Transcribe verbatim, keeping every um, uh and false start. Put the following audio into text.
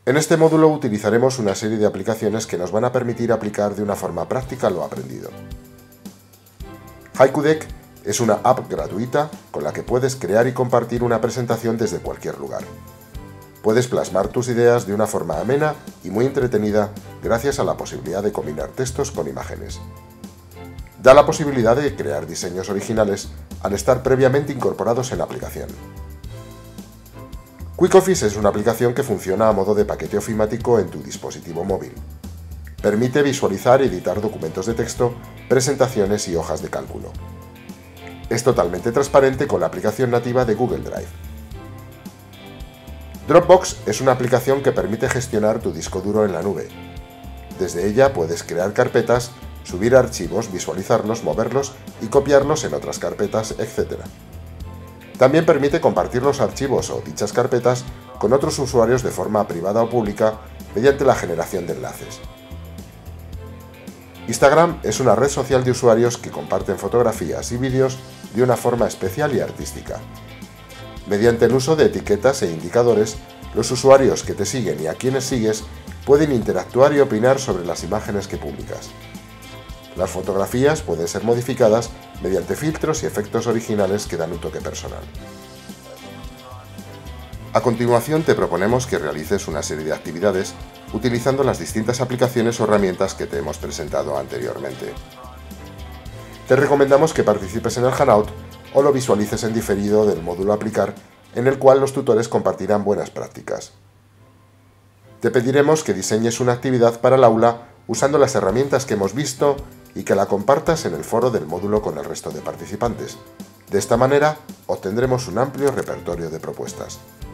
En este módulo utilizaremos una serie de aplicaciones que nos van a permitir aplicar de una forma práctica lo aprendido. HaikuDeck es una app gratuita con la que puedes crear y compartir una presentación desde cualquier lugar. Puedes plasmar tus ideas de una forma amena y muy entretenida gracias a la posibilidad de combinar textos con imágenes. Da la posibilidad de crear diseños originales al estar previamente incorporados en la aplicación. QuickOffice es una aplicación que funciona a modo de paquete ofimático en tu dispositivo móvil. Permite visualizar y editar documentos de texto, presentaciones y hojas de cálculo. Es totalmente transparente con la aplicación nativa de Google Drive. Dropbox es una aplicación que permite gestionar tu disco duro en la nube. Desde ella puedes crear carpetas, subir archivos, visualizarlos, moverlos y copiarlos en otras carpetas, etcétera. También permite compartir los archivos o dichas carpetas con otros usuarios de forma privada o pública mediante la generación de enlaces. Instagram es una red social de usuarios que comparten fotografías y vídeos de una forma especial y artística. Mediante el uso de etiquetas e indicadores, los usuarios que te siguen y a quienes sigues pueden interactuar y opinar sobre las imágenes que publicas. Las fotografías pueden ser modificadas mediante filtros y efectos originales que dan un toque personal. A continuación te proponemos que realices una serie de actividades utilizando las distintas aplicaciones o herramientas que te hemos presentado anteriormente. Te recomendamos que participes en el Hangout o lo visualices en diferido del módulo a aplicar, en el cual los tutores compartirán buenas prácticas. Te pediremos que diseñes una actividad para el aula usando las herramientas que hemos visto y que la compartas en el foro del módulo con el resto de participantes. De esta manera obtendremos un amplio repertorio de propuestas.